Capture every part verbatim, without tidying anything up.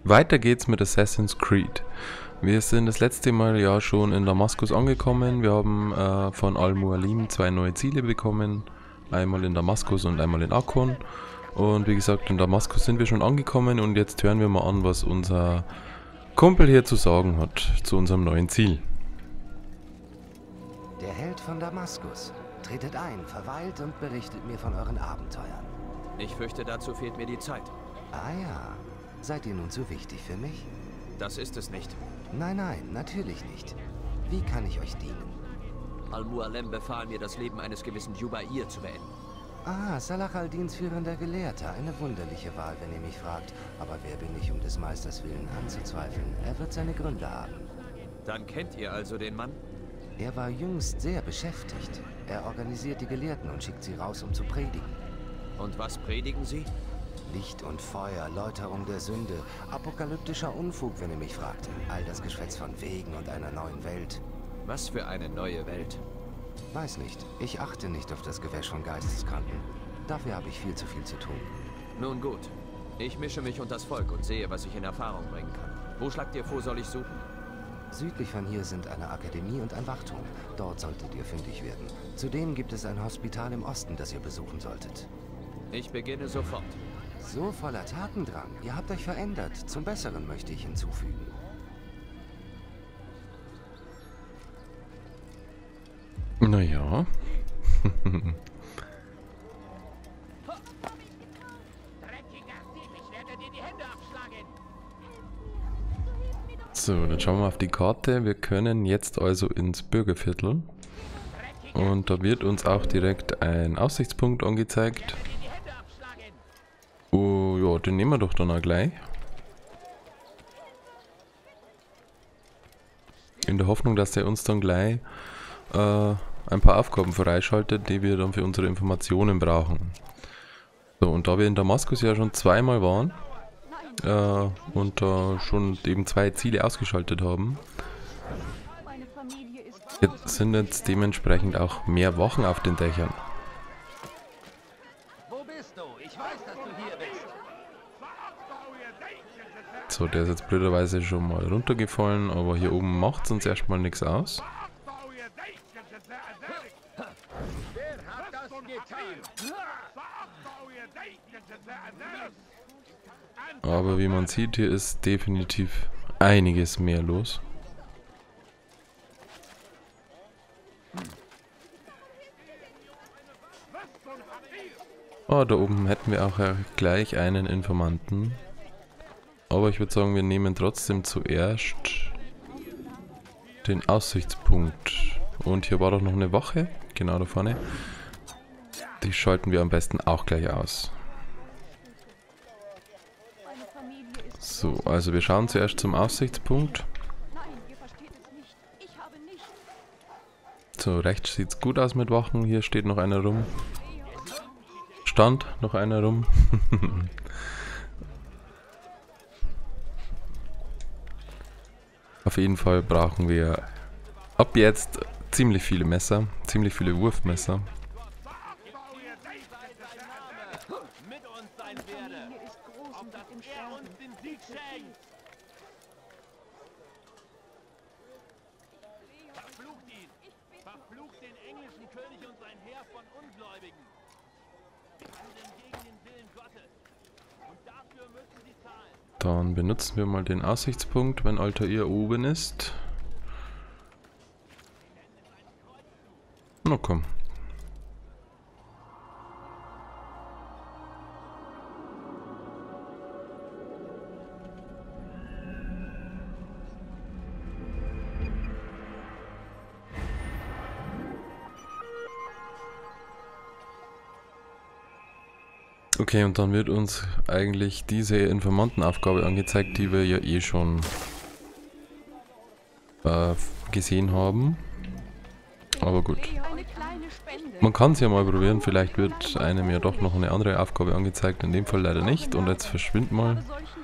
Weiter geht's mit Assassin's Creed. Wir sind das letzte Mal ja schon in Damaskus angekommen. Wir haben äh, von Al-Mualim zwei neue Ziele bekommen. Einmal in Damaskus und einmal in Akkon. Und wie gesagt, in Damaskus sind wir schon angekommen und jetzt hören wir mal an, was unser Kumpel hier zu sagen hat zu unserem neuen Ziel. Der Held von Damaskus. Tretet ein, verweilt und berichtet mir von euren Abenteuern. Ich fürchte, dazu fehlt mir die Zeit. Ah ja. Seid ihr nun so wichtig für mich? Das ist es nicht. Nein, nein, natürlich nicht. Wie kann ich euch dienen? Al-Mualem befahl mir, das Leben eines gewissen Jubair zu beenden. Ah, Salah al-Dins führender Gelehrter. Eine wunderliche Wahl, wenn ihr mich fragt. Aber wer bin ich, um des Meisters Willen anzuzweifeln? Er wird seine Gründe haben. Dann kennt ihr also den Mann? Er war jüngst sehr beschäftigt. Er organisiert die Gelehrten und schickt sie raus, um zu predigen. Und was predigen sie? Licht und Feuer, Läuterung der Sünde, apokalyptischer Unfug, wenn ihr mich fragt. All das Geschwätz von Wegen und einer neuen Welt. Was für eine neue Welt? Weiß nicht. Ich achte nicht auf das Gewäsch von Geisteskranken. Dafür habe ich viel zu viel zu tun. Nun gut. Ich mische mich unter das Volk und sehe, was ich in Erfahrung bringen kann. Wo schlagt ihr vor, soll ich suchen? Südlich von hier sind eine Akademie und ein Wachturm. Dort solltet ihr fündig werden. Zudem gibt es ein Hospital im Osten, das ihr besuchen solltet. Ich beginne sofort. So voller Tatendrang. Ihr habt euch verändert. Zum Besseren möchte ich hinzufügen. Naja. So, dann schauen wir auf die Karte. Wir können jetzt also ins Bürgerviertel. Und da wird uns auch direkt ein Aussichtspunkt angezeigt. Oh ja, den nehmen wir doch dann auch gleich. In der Hoffnung, dass der uns dann gleich äh, ein paar Aufgaben freischaltet, die wir dann für unsere Informationen brauchen. So, und da wir in Damaskus ja schon zweimal waren äh, und da schon eben zwei Ziele ausgeschaltet haben, jetzt sind jetzt dementsprechend auch mehr Wachen auf den Dächern. So, der ist jetzt blöderweise schon mal runtergefallen, aber hier oben macht es uns erstmal nichts aus. Aber wie man sieht, hier ist definitiv einiges mehr los. Oh, da oben hätten wir auch gleich einen Informanten. Aber ich würde sagen, wir nehmen trotzdem zuerst den Aussichtspunkt. Und hier war doch noch eine Wache, genau da vorne. Die schalten wir am besten auch gleich aus. So, also wir schauen zuerst zum Aussichtspunkt. So, rechts sieht es gut aus mit Wachen. Hier steht noch einer rum. Stand noch einer rum. Auf jeden Fall brauchen wir ab jetzt ziemlich viele Messer, ziemlich viele Wurfmesser. Verflucht den englischen König und sein Heer von Ungläubigen. Sie handeln gegen den Willen Gottes. Und dafür müssen sie zahlen. Dann benutzen wir mal den Aussichtspunkt, wenn Altair oben ist. Na komm. Okay, und dann wird uns eigentlich diese Informantenaufgabe angezeigt, die wir ja eh schon äh, gesehen haben. Aber gut. Man kann es ja mal probieren, vielleicht wird einem ja doch noch eine andere Aufgabe angezeigt, in dem Fall leider nicht. Und jetzt verschwindet mal.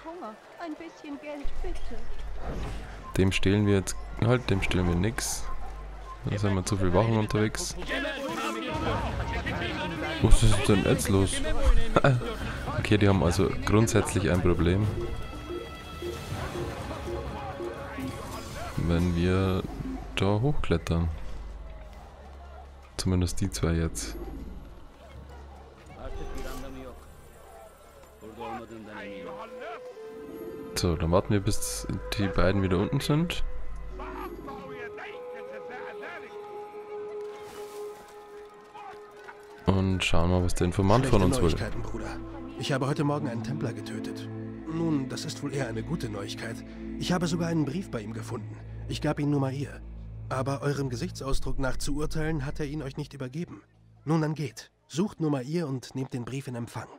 Dem stehlen wir jetzt, halt, dem stehlen wir nix. Da sind wir zu viel Wachen unterwegs. Was ist denn jetzt los? Okay, die haben also grundsätzlich ein Problem. wenn wir da hochklettern. Zumindest die zwei jetzt. So, dann warten wir, bis die beiden wieder unten sind. Und schauen mal, was der Informant von uns will. Bruder. Ich habe heute Morgen einen Templer getötet. Nun, das ist wohl eher eine gute Neuigkeit. Ich habe sogar einen Brief bei ihm gefunden. Ich gab ihn nur mal ihr. Aber eurem Gesichtsausdruck nach zu urteilen, hat er ihn euch nicht übergeben. Nun, dann geht. Sucht nur mal ihr und nehmt den Brief in Empfang.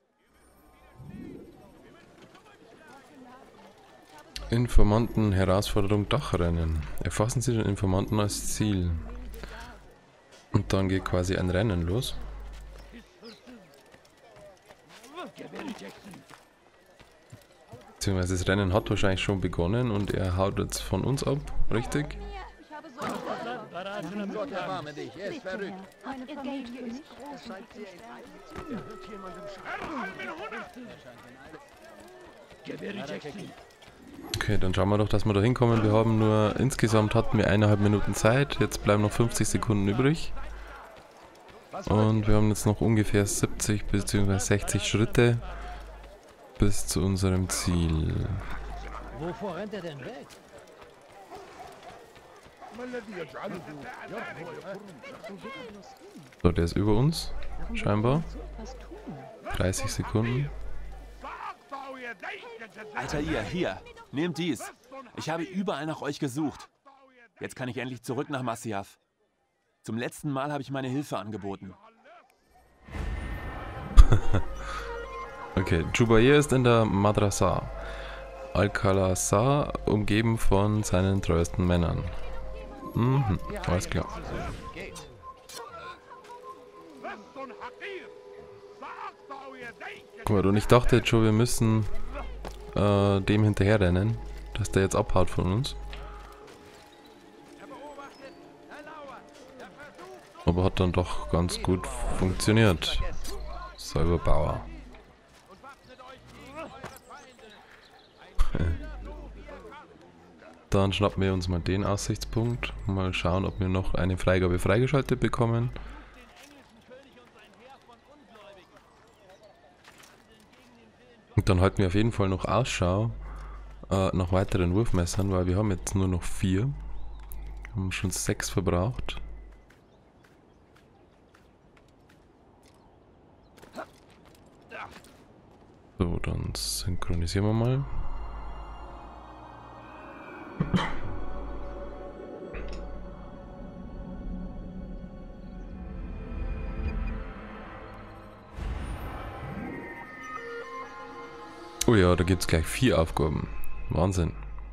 Informanten, Herausforderung, Dachrennen. Erfassen Sie den Informanten als Ziel. Und dann geht quasi ein Rennen los. Beziehungsweise das Rennen hat wahrscheinlich schon begonnen und er haut jetzt von uns ab, richtig? Gott erbarme dich, er ist verrückt. Okay, dann schauen wir doch, dass wir da hinkommen. Wir haben nur, insgesamt hatten wir eineinhalb Minuten Zeit. Jetzt bleiben noch fünfzig Sekunden übrig. Und wir haben jetzt noch ungefähr siebzig bzw. sechzig Schritte bis zu unserem Ziel. Wovor rennt er denn weg? So, der ist über uns, scheinbar. dreißig Sekunden. Alter ihr, hier, nehmt dies. Ich habe überall nach euch gesucht. Jetzt kann ich endlich zurück nach Masyaf. Zum letzten Mal habe ich meine Hilfe angeboten. Okay, Jubair ist in der Madrasa. Al-Khalasa umgeben von seinen treuesten Männern. Mhm, alles klar. Gut, und ich dachte jetzt schon, wir müssen äh, dem hinterherrennen, dass der jetzt abhaut von uns. Aber hat dann doch ganz gut funktioniert. Säuberbauer. Dann schnappen wir uns mal den Aussichtspunkt. Mal schauen, ob wir noch eine Freigabe freigeschaltet bekommen. Und dann halten wir auf jeden Fall noch Ausschau äh, nach weiteren Wurfmessern, weil wir haben jetzt nur noch vier. Wir haben schon sechs verbraucht. So, dann synchronisieren wir mal. Oh ja, da gibt es gleich vier Aufgaben. Wahnsinn.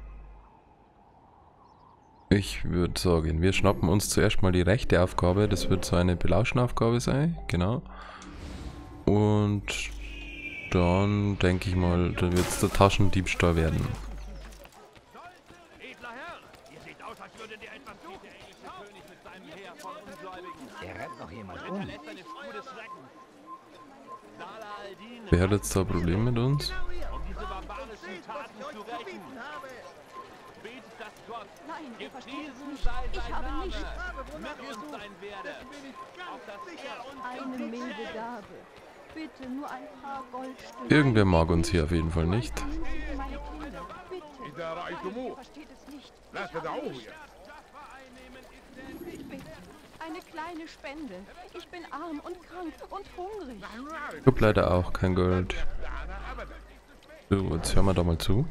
Ich würde sagen, wir schnappen uns zuerst mal die rechte Aufgabe. Das wird so eine Belauschenaufgabe sein, genau. Und dann denke ich mal, da wird es der Taschendiebstahl werden. Edler Herr, ihr seht aus, als würdet ihr etwas suchen. Der englische König mit seinem Heer von Ungläubigen. Er rennt noch jemand um. Verletzt eine Spur des Schreckens. Salah al-Din, Wer hat jetzt da ein Problem mit uns? um diese barbarischen Taten zu rächen. Betet das Gott. Nein, ihr Gepriesen versteht es nicht. sei Ich sein habe Name. nicht Mit uns sein werde. Auf das er uns eine milde Gabe. Bitte nur ein paar Goldstücke. Irgendwer mag uns hier auf jeden Fall nicht. Nehmen Sie meine Kinder. Bitte. Nein, ihr versteht es nicht. Ich habe nicht. Ich bitte. Eine kleine Spende. Ich bin arm und krank und hungrig. Ich hab leider auch kein Gold. So, jetzt hören wir da mal zu.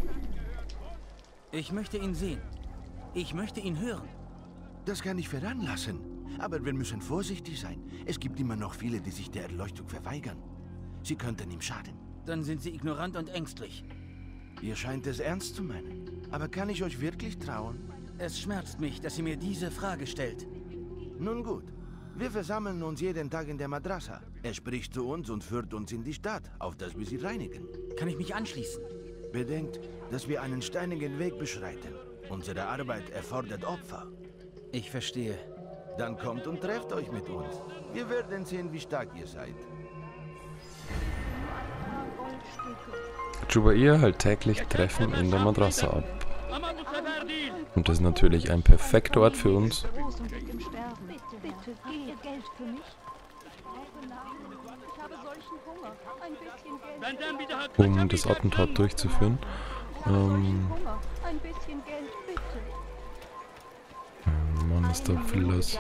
Ich möchte ihn sehen. Ich möchte ihn hören. Das kann ich veranlassen. Aber wir müssen vorsichtig sein. Es gibt immer noch viele, die sich der Erleuchtung verweigern. Sie könnten ihm schaden. Dann sind Sie ignorant und ängstlich. Ihr scheint es ernst zu meinen. Aber kann ich euch wirklich trauen? Es schmerzt mich, dass sie mir diese Frage stellt. Nun gut. Wir versammeln uns jeden Tag in der Madrasa. Er spricht zu uns und führt uns in die Stadt, auf dass wir sie reinigen. Kann ich mich anschließen? Bedenkt, dass wir einen steinigen Weg beschreiten. Unsere Arbeit erfordert Opfer. Ich verstehe. Dann kommt und trefft euch mit uns. Wir werden sehen, wie stark ihr seid. Jubair hält täglich Treffen in der Madrasa ab. Und das ist natürlich ein perfekter Ort für uns, um das Attentat durchzuführen. Ähm, Mann, ist da viel los.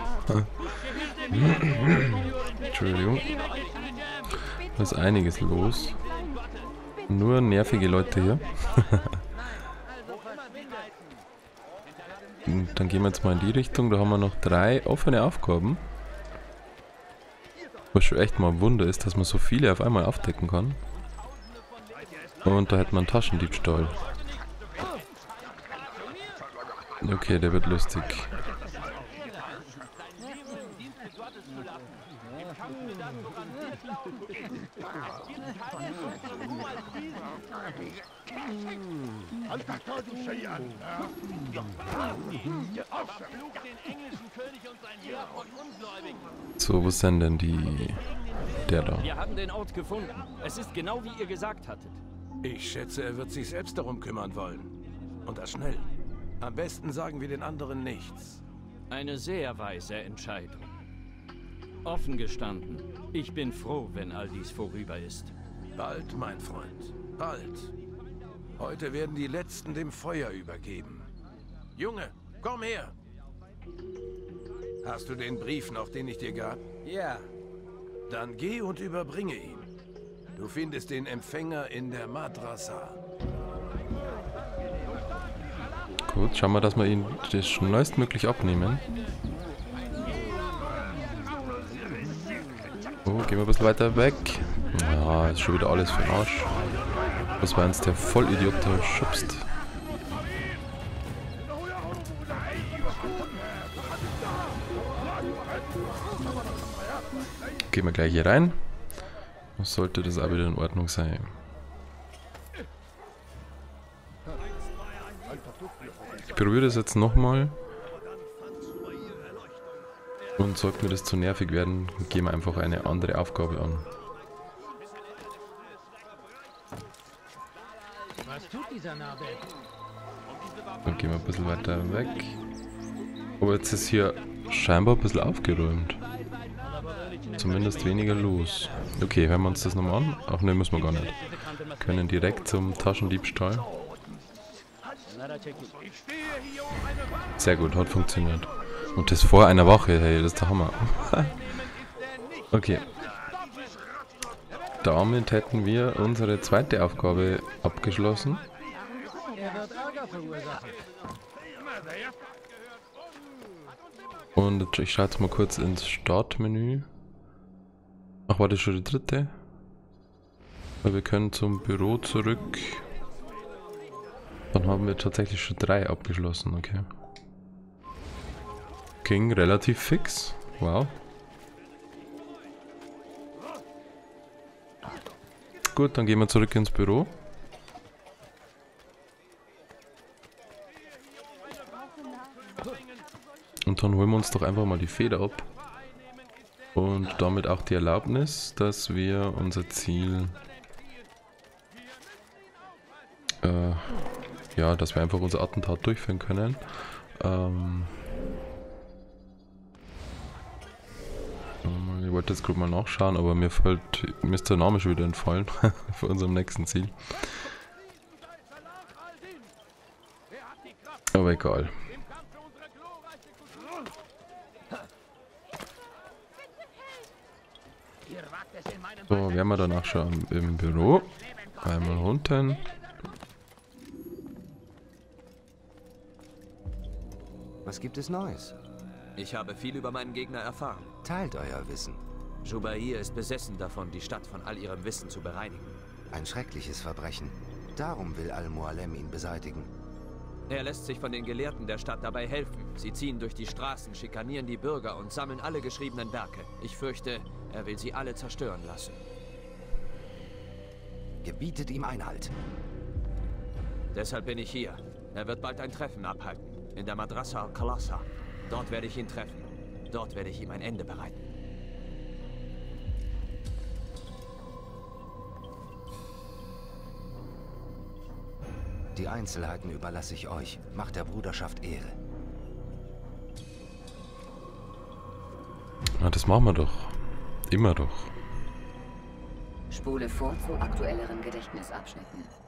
Entschuldigung. Da ist einiges los. Nur nervige Leute hier. Und dann gehen wir jetzt mal in die Richtung. Da haben wir noch drei offene Aufgaben. Was schon echt mal ein Wunder ist, dass man so viele auf einmal aufdecken kann. Und da hätten wir einen Taschendiebstahl. Okay, der wird lustig. So, wo sind denn die... Der da? Wir haben den Ort gefunden. Es ist genau wie ihr gesagt hattet. Ich schätze, er wird sich selbst darum kümmern wollen. Und das schnell. Am besten sagen wir den anderen nichts. Eine sehr weise Entscheidung. Offen gestanden, ich bin froh, wenn all dies vorüber ist. Bald, mein Freund. Bald. Heute werden die Letzten dem Feuer übergeben. Junge, komm her! Hast du den Brief noch, den ich dir gab? Ja. Dann geh und überbringe ihn. Du findest den Empfänger in der Madrasa. Gut, schauen wir, dass wir ihn das schnellstmöglich abnehmen. Oh, gehen wir ein bisschen weiter weg. Ja, ist schon wieder alles für den Arsch. Das war eins der Vollidiot, der schubst. Gehen wir gleich hier rein. Sollte das auch wieder in Ordnung sein. Ich probiere das jetzt nochmal. Und sollte mir das zu nervig werden, gehen wir einfach eine andere Aufgabe an. Was tut dieser Narbe? Dann gehen wir ein bisschen weiter weg. Aber jetzt ist hier scheinbar ein bisschen aufgeräumt. Zumindest weniger los. Okay, hören wir uns das nochmal an. Ach ne, müssen wir gar nicht. Wir können direkt zum Taschendiebstahl. Sehr gut, hat funktioniert. Und das vor einer Woche, hey, das ist der Hammer. Okay. Damit hätten wir unsere zweite Aufgabe abgeschlossen. Und ich schaue jetzt mal kurz ins Startmenü. Ach, war das schon die dritte? Weil wir können zum Büro zurück. Dann haben wir tatsächlich schon drei abgeschlossen, okay. Ging relativ fix. Wow. Gut, dann gehen wir zurück ins Büro. Und dann holen wir uns doch einfach mal die Feder ab. Und damit auch die Erlaubnis, dass wir unser Ziel... Äh, ja, dass wir einfach unser Attentat durchführen können. Ähm... Ich wollte jetzt gerade mal nachschauen, aber mir fällt, mir ist der Name schon wieder entfallen für unserem nächsten Ziel. Aber egal. So, wären wir danach schon im Büro. Einmal runter. Was gibt es Neues? Ich habe viel über meinen Gegner erfahren. Teilt euer Wissen. Jubair ist besessen davon, die Stadt von all ihrem Wissen zu bereinigen. Ein schreckliches Verbrechen. Darum will Al-Mualem ihn beseitigen. Er lässt sich von den Gelehrten der Stadt dabei helfen. Sie ziehen durch die Straßen, schikanieren die Bürger und sammeln alle geschriebenen Werke. Ich fürchte, er will sie alle zerstören lassen. Gebietet ihm Einhalt. Deshalb bin ich hier. Er wird bald ein Treffen abhalten. In der Madrasa al-Khalasa. Dort werde ich ihn treffen. Dort werde ich ihm ein Ende bereiten. Die Einzelheiten überlasse ich euch. Macht der Bruderschaft Ehre. Na, das machen wir doch. Immer doch. Spule vor zu aktuelleren Gedächtnisabschnitten.